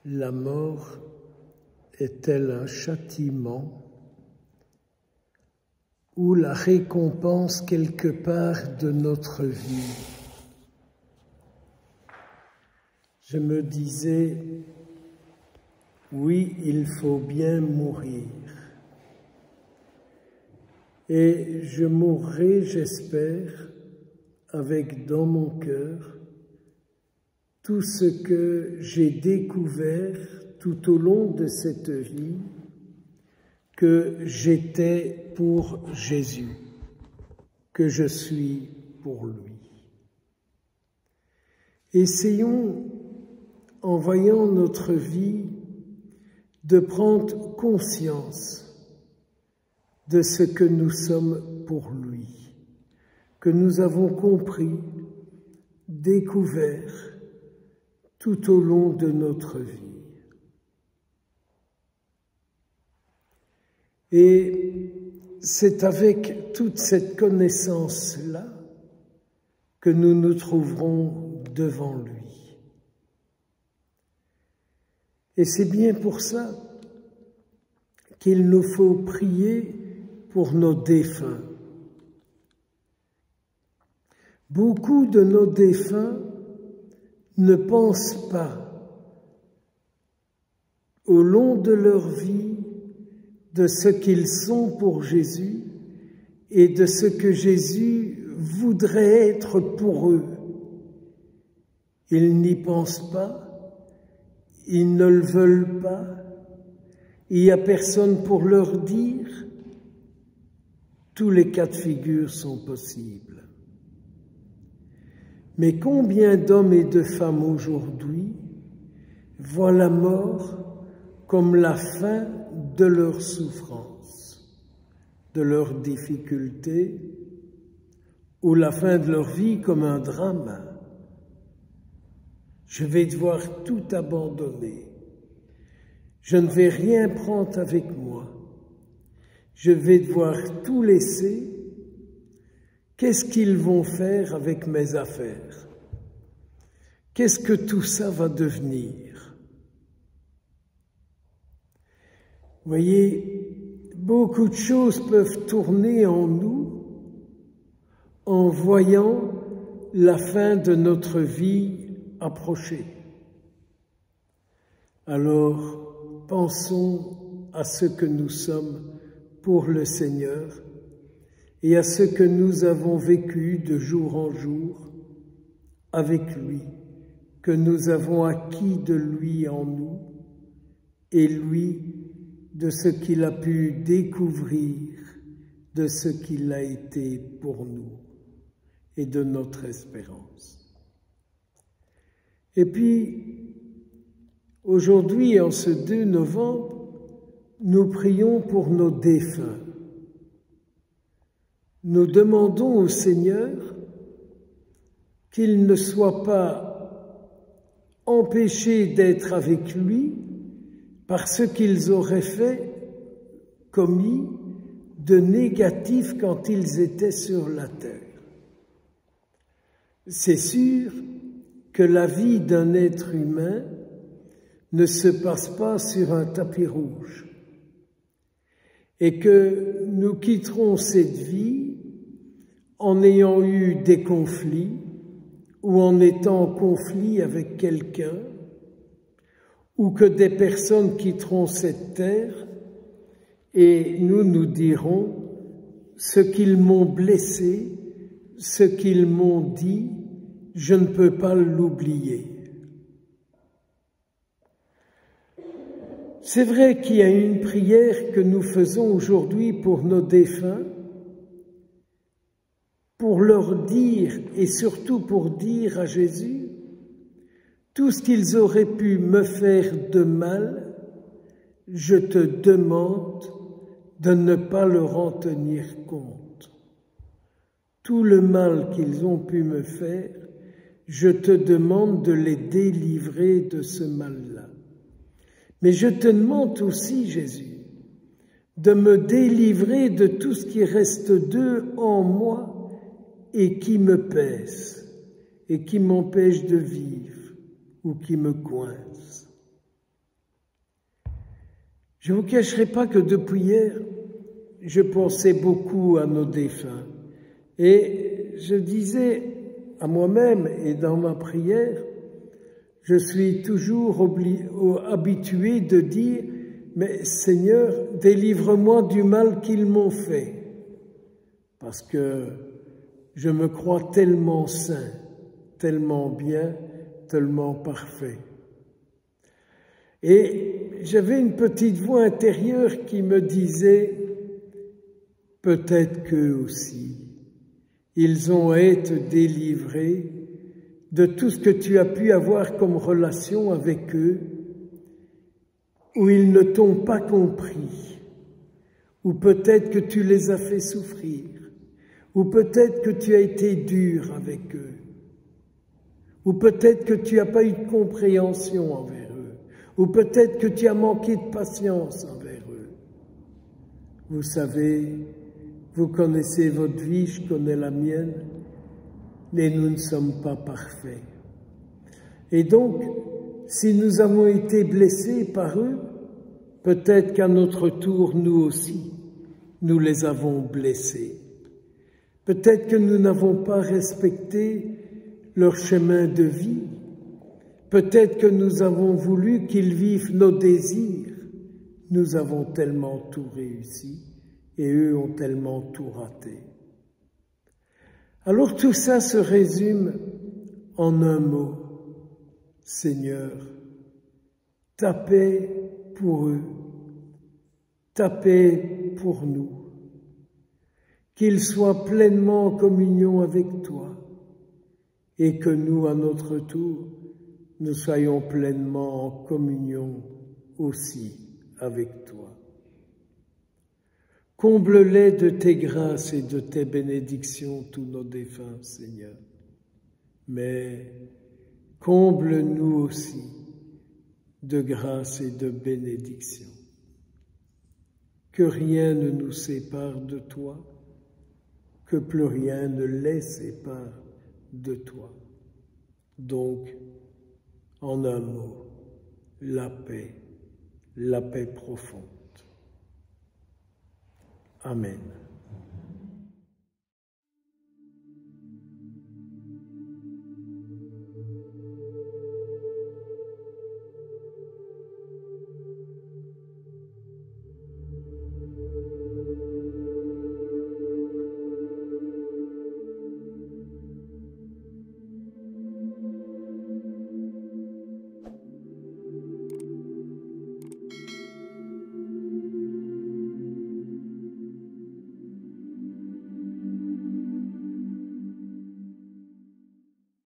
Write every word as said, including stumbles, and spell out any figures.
La mort est-elle un châtiment ou la récompense quelque part de notre vie? Je me disais, oui, il faut bien mourir. Et je mourrai, j'espère, avec dans mon cœur tout ce que j'ai découvert tout au long de cette vie, que j'étais pour Jésus, que je suis pour lui. Essayons, en voyant notre vie, de prendre conscience de ce que nous sommes pour lui, que nous avons compris, découvert tout au long de notre vie. Et c'est avec toute cette connaissance-là que nous nous trouverons devant lui. Et c'est bien pour ça qu'il nous faut prier pour nos défunts. Beaucoup de nos défunts ne pensent pas, au long de leur vie, de ce qu'ils sont pour Jésus et de ce que Jésus voudrait être pour eux. Ils n'y pensent pas, ils ne le veulent pas, il n'y a personne pour leur dire. Tous les cas de figure sont possibles. Mais combien d'hommes et de femmes aujourd'hui voient la mort comme la fin de leur souffrance, de leurs difficultés, ou la fin de leur vie comme un drame. Je vais devoir tout abandonner. Je ne vais rien prendre avec moi. Je vais devoir tout laisser. Qu'est-ce qu'ils vont faire avec mes affaires? Qu'est-ce que tout ça va devenir? Vous voyez, beaucoup de choses peuvent tourner en nous en voyant la fin de notre vie approcher. Alors, pensons à ce que nous sommes pour le Seigneur et à ce que nous avons vécu de jour en jour avec lui, que nous avons acquis de lui en nous et lui de ce qu'il a pu découvrir, de ce qu'il a été pour nous et de notre espérance. Et puis, aujourd'hui, en ce deux novembre, nous prions pour nos défunts. Nous demandons au Seigneur qu'ils ne soient pas empêchés d'être avec lui par ce qu'ils auraient fait, commis de négatif quand ils étaient sur la terre. C'est sûr que la vie d'un être humain ne se passe pas sur un tapis rouge et que nous quitterons cette vie en ayant eu des conflits ou en étant en conflit avec quelqu'un, ou que des personnes quitteront cette terre et nous nous dirons ce qu'ils m'ont blessé, ce qu'ils m'ont dit, je ne peux pas l'oublier. C'est vrai qu'il y a une prière que nous faisons aujourd'hui pour nos défunts, pour leur dire, et surtout pour dire à Jésus, tout ce qu'ils auraient pu me faire de mal, je te demande de ne pas leur en tenir compte. Tout le mal qu'ils ont pu me faire, je te demande de les délivrer de ce mal-là. Mais je te demande aussi, Jésus, de me délivrer de tout ce qui reste d'eux en moi et qui me pèse et qui m'empêche de vivre ou qui me coince. Je ne vous cacherai pas que depuis hier, je pensais beaucoup à nos défunts et je disais à moi-même et dans ma prière, je suis toujours habitué de dire « Mais Seigneur, délivre-moi du mal qu'ils m'ont fait » parce que je me crois tellement saint, tellement bien, tellement parfait. Et j'avais une petite voix intérieure qui me disait « Peut-être qu'eux aussi, ils ont à être délivrés de tout ce que tu as pu avoir comme relation avec eux, où ils ne t'ont pas compris, ou peut-être que tu les as fait souffrir, ou peut-être que tu as été dur avec eux, ou peut-être que tu n'as pas eu de compréhension envers eux, ou peut-être que tu as manqué de patience envers eux. Vous savez, vous connaissez votre vie, je connais la mienne, mais nous ne sommes pas parfaits. Et donc, si nous avons été blessés par eux, peut-être qu'à notre tour, nous aussi, nous les avons blessés. Peut-être que nous n'avons pas respecté leur chemin de vie. Peut-être que nous avons voulu qu'ils vivent nos désirs. Nous avons tellement tout réussi et eux ont tellement tout raté. Alors tout ça se résume en un mot. Seigneur, ta paix pour eux, ta paix pour nous, qu'ils soient pleinement en communion avec toi et que nous, à notre tour, nous soyons pleinement en communion aussi avec toi. Comble-les de tes grâces et de tes bénédictions, tous nos défunts, Seigneur. Mais comble-nous aussi de grâce et de bénédiction. Que rien ne nous sépare de toi, que plus rien ne les sépare de toi. Donc, en un mot, la paix, la paix profonde. Amen.